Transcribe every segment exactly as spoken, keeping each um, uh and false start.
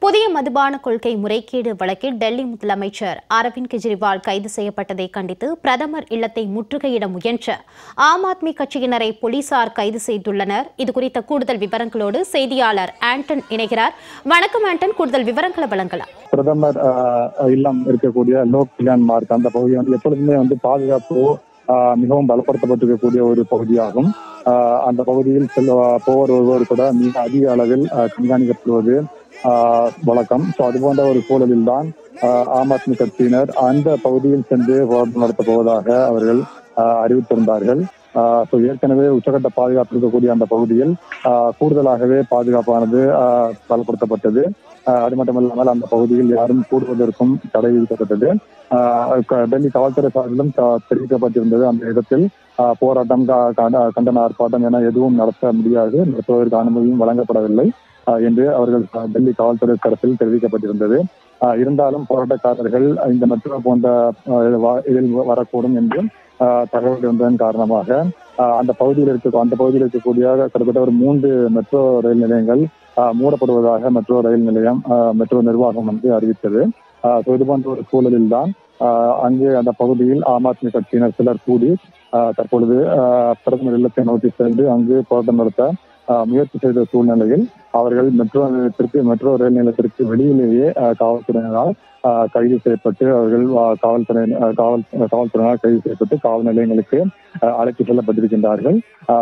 புதிய மதுபான கொள்கை முறைகேடு வழக்கில் டெல்லி முதலமைச்சர் அரவிந்த் கெஜ்ரிவால் கைது செய்யப்பட்டதை கண்டித்து பிரதமர் இல்லத்தை முற்றுகையிட முயன்ற ஆம் ஆத்மி கட்சியினரை போலீசார் கைது செய்துள்ளனர். இதுகுறித்த கூடுதல் விவரங்களோடு செய்தியாளர் ஆண்டன் இணைகிறார். வணக்கம் ஆண்டன், கூடுதல் விவரங்களை வழங்கலாம். பிரதமர் இல்லம் இருக்கக்கூடிய லோக் கல்யாண் மார்க் அந்த பகுதி வந்து எப்பொழுதுமே வந்து பாதுகாப்பு மிகவும் பலப்படுத்தப்பட்டிருக்கக்கூடிய ஒரு பகுதியாகும். அந்த பகுதியில் செல்ல போவர் ஒருவர் கூட மிக அதிக அளவில் கண்காணிக்கப்படுவது வழக்கம். ஸோ அது போன்ற ஒரு சூழலில் தான் ஆம் ஆத்மி கட்சியினர் அந்த பகுதியில் சென்று போராட்டம் நடத்தப் போவதாக அவர்கள் அறிவித்திருந்தார்கள். ஸோ ஏற்கனவே உச்சகட்ட பாதுகாப்பு இருக்கக்கூடிய அந்த பகுதியில் கூடுதலாகவே பாதுகாப்பானது பலப்படுத்தப்பட்டது. அது மட்டுமல்லாமல் அந்த பகுதியில் யாரும் கூடுவதற்கும் தடை விதிக்கப்பட்டது. டெல்லி காவல்துறை சார்பிலும் தெரிவிக்கப்பட்டிருந்தது அந்த இடத்தில் போராட்டம், கண்டன ஆர்ப்பாட்டம் என எதுவும் நடத்த முடியாது, நடத்துவதற்கு அனுமதியும் வழங்கப்படவில்லை என்று அவர்கள் டெல்லி காவல்துறை தரப்பில் தெரிவிக்கப்பட்டிருந்தது. இருந்தாலும் போராட்டக்காரர்கள் இந்த மெட்ரோ போன்ற இதில் வரக்கூடும் என்று தகவல் இருந்ததன் காரணமாக அந்த பகுதியில் இருக்க அந்த பகுதியில் இருக்கக்கூடிய கிட்டத்தட்ட ஒரு மூன்று மெட்ரோ ரயில் நிலையங்கள் மூடப்படுவதாக மெட்ரோ ரயில் நிலையம் மெட்ரோ நிர்வாகம் வந்து அறிவித்தது. இது போன்ற ஒரு சூழலில் தான் அங்கே அந்த பகுதியில் ஆம் ஆத்மி கட்சியினர் சிலர் கூடி தற்பொழுது பிரதமர் இல்லத்தை நோக்கி சென்று அங்கு போராட்டம் நடத்த முயற்சி செய்த சூழ்நிலையில் அவர்கள் மெட்ரோ நிலையத்திற்கு மெட்ரோ ரயில் நிலையத்திற்கு வெளியிலேயே காவல்துறையினரால் கைது செய்யப்பட்டு அவர்கள் காவல்துறை காவல் காவல்துறையினால் கைது செய்யப்பட்டு காவல் நிலையங்களுக்கு அழைத்து செல்லப்பட்டிருக்கின்றார்கள்.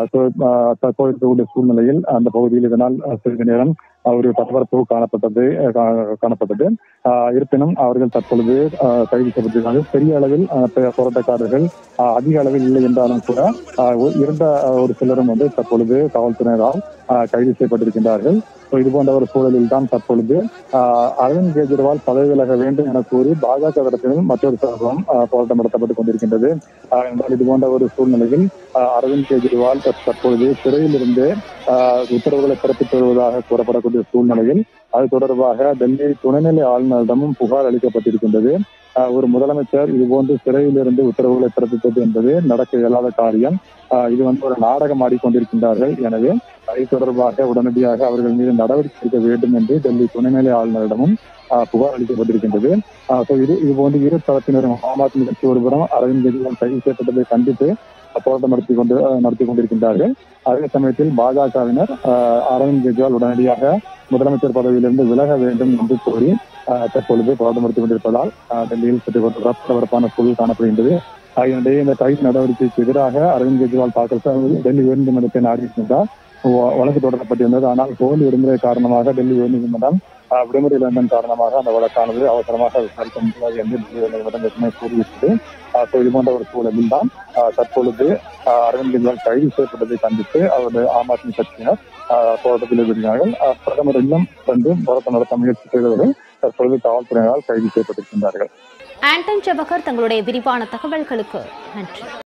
தற்போது இருக்கக்கூடிய சூழ்நிலையில் அந்த பகுதியில் இதனால் சிறிது நேரம் ஒரு பரபரப்பு காணப்பட்டது காணப்பட்டது இருப்பினும் அவர்கள் தற்பொழுது கைது செய்யப்பட்டிருக்கிறார்கள். பெரிய அளவில் போராட்டக்காரர்கள் அதிக அளவில் இல்லை என்றாலும் கூட இருந்த ஒரு சிலரும் வந்து தற்பொழுது காவல்துறையினரால் கைது செய்யப்பட்டிருக்கின்றார்கள். இது போன்ற ஒரு சூழலில் தான் தற்பொழுது அரவிந்த் கெஜ்ரிவால் பதவி விலக வேண்டும் என கூறி பாஜக தரப்பிலும் மற்றொரு சார்பும் போராட்டம் நடத்தப்பட்டுக் கொண்டிருக்கின்றது. என்றால் இது போன்ற ஒரு சூழ்நிலையில் அரவிந்த் கெஜ்ரிவால் தற்பொழுது சிறையில் இருந்து உத்தரவுகளை பிறப்பித்து வருவதாக கூறப்படக்கூடிய சூழ்நிலையில் அது தொடர்பாக டெல்லி துணைநிலை ஆளுநரிடமும் புகார் அளிக்கப்பட்டிருக்கின்றது. ஒரு முதலமைச்சர் இதுபோன்று சிறையிலிருந்து உத்தரவுகளை பிறப்பிப்பது என்பது நடக்க இயலாத காரியம். இது வந்து ஒரு நாடகம் ஆடிக்கொண்டிருக்கின்றார்கள். எனவே அது தொடர்பாக உடனடியாக அவர்கள் மீது நடவடிக்கை எடுக்க வேண்டும் என்று டெல்லி துணைநிலை ஆளுநரிடமும் புகார் அளிக்கப்பட்டிருக்கின்றது. இது இது போன்று இரு தரப்பினரும் ஆம் ஆத்மி கட்சி ஒருபுறம் அரவிந்த் கெஜ்ரிவால் கைது செய்யப்பட்டதை கண்டித்து போராட்டம் நடத்தி கொண்டு நடத்தி கொண்டிருக்கின்றார்கள். அதே சமயத்தில் பாஜகவினர் அரவிந்த் கெஜ்ரிவால் உடனடியாக முதலமைச்சர் பதவியிலிருந்து விலக வேண்டும் என்று கோரி தற்பொழுது போராட்டம் நடத்தி கொண்டிருப்பதால் டெல்லியில் சற்று பரபரப்பான சூழல் காணப்படுகின்றது. இதனிடையே இந்த கைது நடவடிக்கைக்கு எதிராக அரவிந்த் கெஜ்ரிவால் தாக்கல் டெல்லி உயர்நீதிமன்றத்தை நாடியிருந்தார். வழக்கு தொடரப்பட்டிருந்தது. ஆனால் ஹோலி விடுமுறை காரணமாக டெல்லி உயர்நீதிமன்றம் விடுமுறையில் இருந்ததன் காரணமாக அந்த வழக்கானது அவசரமாக விசாரிக்க முடியாது என்று டெல்லி உயர்நீதிமன்றம் ஏற்கனவே கூறிவிட்டது. இது போன்ற ஒரு சூழலில் தான் தற்பொழுது அரவிந்த் கெஜ்ரிவால் கைது செய்யப்பட்டதை கண்டித்து அவருடைய ஆம் ஆத்மி கட்சியினர் போராட்டத்தில் ஈடுபடுகிறார்கள். பிரதமர் இல்லம் சென்று போராட்டம் நடத்த முயற்சி செய்தவர்கள் தற்பொழுது காவல்துறையினரால் கைது செய்யப்பட்டிருக்கின்றார்கள். ஆண்டன் ஜவஹர், தங்களுடைய விரிவான தகவல்களுக்கு நன்றி.